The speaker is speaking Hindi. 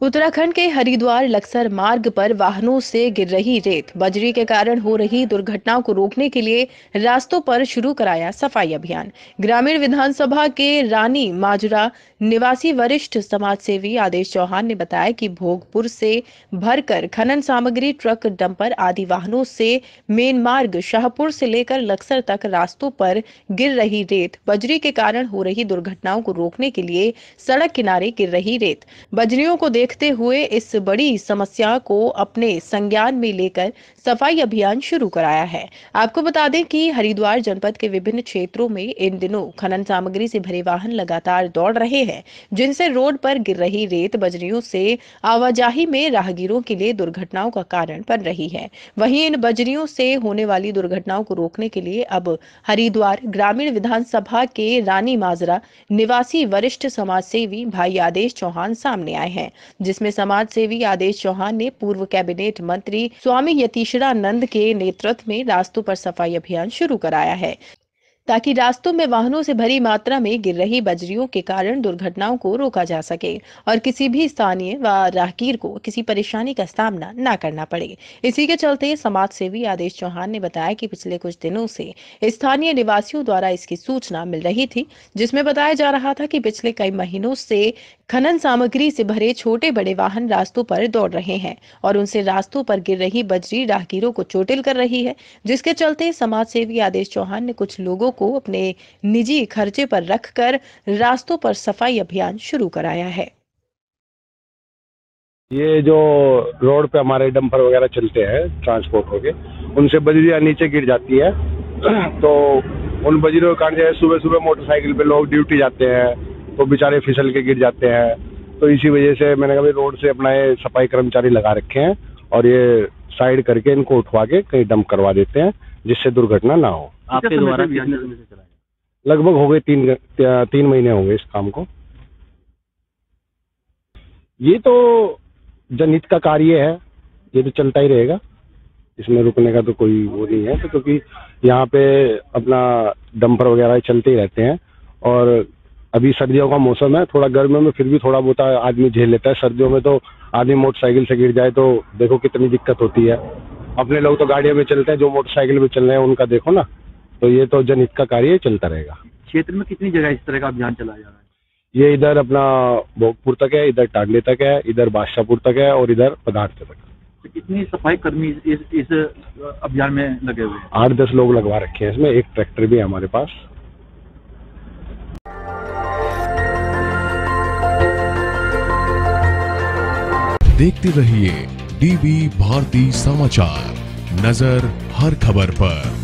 उत्तराखंड के हरिद्वार लक्सर मार्ग पर वाहनों से गिर रही रेत बजरी के कारण हो रही दुर्घटनाओं को रोकने के लिए रास्तों पर शुरू कराया सफाई अभियान। ग्रामीण विधानसभा के रानी माजरा निवासी वरिष्ठ समाज सेवी आदेश चौहान ने बताया कि भोगपुर से भरकर खनन सामग्री ट्रक डंपर आदि वाहनों से मेन मार्ग शाहपुर से लेकर लक्सर तक रास्तों पर गिर रही रेत बजरी के कारण हो रही दुर्घटनाओं को रोकने के लिए सड़क किनारे गिर रही रेत बजरियों को देखते हुए इस बड़ी समस्या को अपने संज्ञान में लेकर सफाई अभियान शुरू कराया है। आपको बता दें कि हरिद्वार जनपद के विभिन्न क्षेत्रों में इन दिनों खनन सामग्री से भरे वाहन लगातार दौड़ रहे हैं, जिनसे रोड पर गिर रही रेत बजरियों से आवाजाही में राहगीरों के लिए दुर्घटनाओं का कारण बन रही है। वहीं इन बजरियों से होने वाली दुर्घटनाओं को रोकने के लिए अब हरिद्वार ग्रामीण विधानसभा के रानी माजरा निवासी वरिष्ठ समाज सेवी भाई आदेश चौहान सामने आए हैं, जिसमें समाज सेवी आदेश चौहान ने पूर्व कैबिनेट मंत्री स्वामी यतीश्वरानंद के नेतृत्व में रास्तों पर सफाई अभियान शुरू कराया है, ताकि रास्तों में वाहनों से भरी मात्रा में गिर रही बजरियों के कारण दुर्घटनाओं को रोका जा सके और किसी भी स्थानीय व राहगीर को किसी परेशानी का सामना न करना पड़े। इसी के चलते समाज सेवी आदेश चौहान ने बताया कि पिछले कुछ दिनों से स्थानीय निवासियों द्वारा इसकी सूचना मिल रही थी, जिसमें बताया जा रहा था कि पिछले कई महीनों से खनन सामग्री से भरे छोटे बड़े वाहन रास्तों पर दौड़ रहे हैं और उनसे रास्तों पर गिर रही बजरी राहगीरों को चोटिल कर रही है, जिसके चलते समाज सेवी आदेश चौहान ने कुछ लोगों को अपने निजी खर्चे पर रखकर रास्तों पर सफाई अभियान शुरू कराया है। ये जो रोड पे हमारे डंपर वगैरह चलते हैं ट्रांसपोर्ट होके, उनसे बजरियां नीचे गिर जाती है तो उन बजरियों के कारण जैसे सुबह सुबह मोटरसाइकिल पे लोग ड्यूटी जाते हैं तो बेचारे फिसल के गिर जाते हैं। तो इसी वजह से मैंने कहा रोड से अपना ये सफाई कर्मचारी लगा रखे हैं और ये साइड करके इनको उठवा के कहीं डंप करवा देते हैं, जिससे दुर्घटना ना हो। आपके द्वारा लगभग हो गए तीन महीने हो गए इस काम को। ये तो जनहित का कार्य है, ये तो चलता ही रहेगा, इसमें रुकने का तो कोई वो नहीं है। तो क्योंकि यहाँ पे अपना डंपर वगैरह चलते ही रहते हैं और अभी सर्दियों का मौसम है, थोड़ा गर्मियों में फिर भी थोड़ा बहुत आदमी झेल लेता है। सर्दियों में तो आदमी मोटरसाइकिल से गिर जाए तो देखो कितनी दिक्कत होती है। अपने लोग तो गाड़ियों में चलते हैं, जो मोटरसाइकिल में चल रहे हैं उनका देखो ना। तो ये तो जनहित का कार्य चलता रहेगा। क्षेत्र में कितनी जगह इस तरह का अभियान चलाया जा रहा है? ये इधर अपना भोगपुर तक है, इधर टांडे तक है, इधर बादशाहपुर तक है और इधर पदार्थ तक। तो कितनी सफाई कर्मी इस अभियान में लगे हुए हैं? 8-10 लोग लगवा रखे हैं इसमें, एक ट्रैक्टर भी है हमारे पास। देखते रहिए डीवी भारती समाचार, नजर हर खबर पर।